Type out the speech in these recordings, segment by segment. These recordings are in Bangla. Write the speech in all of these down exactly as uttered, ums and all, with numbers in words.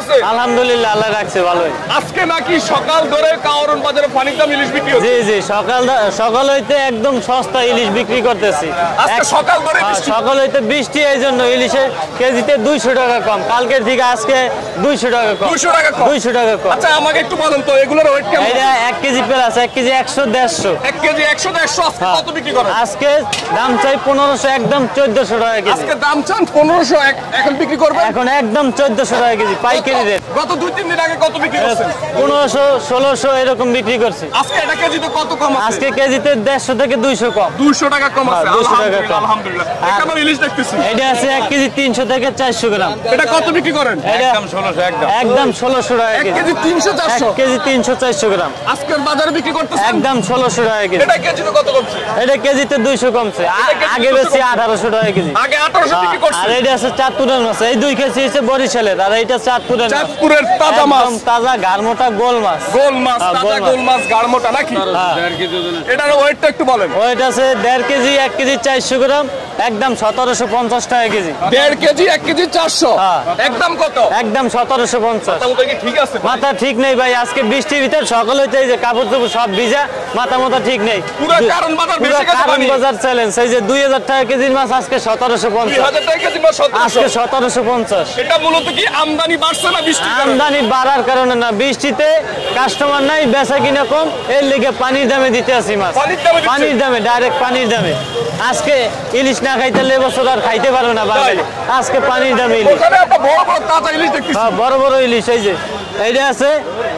আছেন? আলহামদুলিল্লাহ, আল্লাহ রাখছে ভালোই। আজকে নাকি সকাল ধরে কাওরন বাজারে পানির দাম ইলিশ বিক্রি হচ্ছে? জি জি, সকাল সকাল হইতে একদম সস্তা ইলিশ বিক্রি করতেছি। আজকে সকাল ধরে বৃষ্টি? সকাল হইতে বৃষ্টি, এই জন্য ইলিশের কেজিতে দুইশো টাকা কম, কালকের থেকে আজকে দুইশো টাকা কম। দুইশো টাকা কম? দুইশো টাকা কম। আচ্ছা আমাকে একটু বলেন তো এগুলোর ওয়েট কেমন? এটা এক কেজি প্লাস, এক কেজি একশো দেড়শো। এক কেজি একশো দেড়শো। আজকে কত বিক্রি করেন? আজকে দাম চাই পনেরোশো, একদম চোদ্দশো টাকা কেজি। আজকে দাম চান পনেরোশো, এখন বিক্রি করবেন? এখন একদম চোদ্দশো টাকা কেজি পাইকারি রেট। গত দুই তিন দিন আগে কত বিক্রি করছেন? পনেরোশো ষোলোশো এরকম বিক্রি করছি। আজকে এটা কেজিতে কত কম আছে? আজকে কেজিতে দেড়শো থেকে দুইশো কম। দুইশো টাকা কম আছে। দুইশো টাকা কম। আলহামদুলিল্লাহ। কেমন ইলিশ দেখতেছি? এটা আছে এক কেজি তিনশো থেকে চারশো গ্রাম। এটা কত বিক্রি করেন? একদম ষোলোশো, একদম একদম ষোলোশো টাকা এক কেজি। কেজি তিনশো চারশো? এক কেজি তিনশো চারশো গ্রাম আজকের বাজারে বিক্রি করতেছেন? একদম ষোলোশো টাকা কেজি। এটা কেজিতে কত কমছে? এটা কেজিতে দুইশো কমছে। আ- আগে বেশি আঠারোশো টাকা কেজি। আগে আঠারোশো বিক্রি করছে। আর এটা আছে চাঁদপুরের মাছ। এই দুই কেজি হচ্ছে বরিশালের, আর এইটা চাঁদপুরের মাছ। চাঁদপুরের তাজা মাছ, একদম তাজা গারমোটা গোল মাছ। গোল মাছ, হ্যাঁ, তাজা গোল মাছ। গোল মাছ, গাড়মোটা নাকি? হ্যাঁ। এটার ওয়েটটা একটু বলেন। ওইটা আছে দেড় কেজি, এক কেজি চারশো গ্রাম, একদম সতেরোশো পঞ্চাশ টাকা কেজি। দেড় কেজি এক কেজি চারশো, হ্যাঁ। একদম কত? একদম সতেরোশো পঞ্চাশ। মাথা কি ঠিক আছে? মাথা ঠিক নেই ভাই, আজকে বৃষ্টির ভিতর সকাল হইতে এই যে কাপড় চোপড় সব ভিজা, মাথা মাথা ঠিক নেই। পুরো কারণ বাজার পুরো বেশি গেছে কারণ পানি। বাজার চ্যালেঞ্জ। এই যে দুই হাজার টাকা কেজির মাছ আজকে সতেরোশো দুই পঞ্চাশ। হাজার টাকা কেজি মাছ সতেরোশো। আজকে সতেরোশো পঞ্চাশ। এটা মূলত কি আমদানি বাড়ছে না বৃষ্টির কারণে? আমদানি বাড়ার কারণে না, বৃষ্টিতে কাস্টমার নাই, বেচা কিনা কম, এর লিগে পানির দামে দিতে আসি মাছ। পানির দামে দিচ্ছে? পানির দামে, ডাইরেক্ট পানির দামে। আজকে ইলিশ না খাইতে এবছর আর খাইতে পারো না বাঙালি। আজকে পানির দামে ইলিশ। ওখানে একটা বড় বড় তাজা ইলিশ দেখতেছি। হ্যাঁ, বড় বড় ইলিশ। এই যে এইটা আছে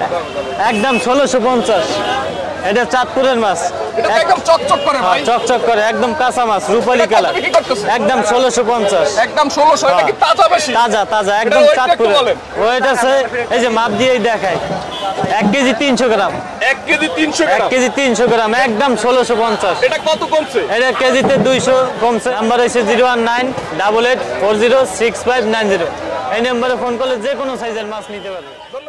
একদম ষোলোশো পঞ্চাশ। এটা চাঁদপুরের মাছ। এটা তো একদম চকচক করে ভাই। চকচক করে, একদম কাঁচা মাছ, রূপালী এটা কত কালার। বিক্রি করতেছে? একদম ষোলোশো পঞ্চাশ। একদম ষোলোশো। এটা কি তাজা বেশি? তাজা তাজা, একদম এটা ওয়েটটা একটু চাঁদপুরের। বলেন। ওয়েট আছে এই যে মাপ দিয়েই দেখায়, এক কেজি তিনশো গ্রাম। এক কেজি তিনশো এক গ্রাম। কেজি তিনশো গ্রাম, একদম ষোলোশো পঞ্চাশ। এটা কত কমছে? এটা কেজিতে দুইশো কমছে। নাম্বার হচ্ছে zero one nine double eight four zero six five nine zero. এই নাম্বারে ফোন করলে যে কোনো সাইজের মাছ নিতে পারবে।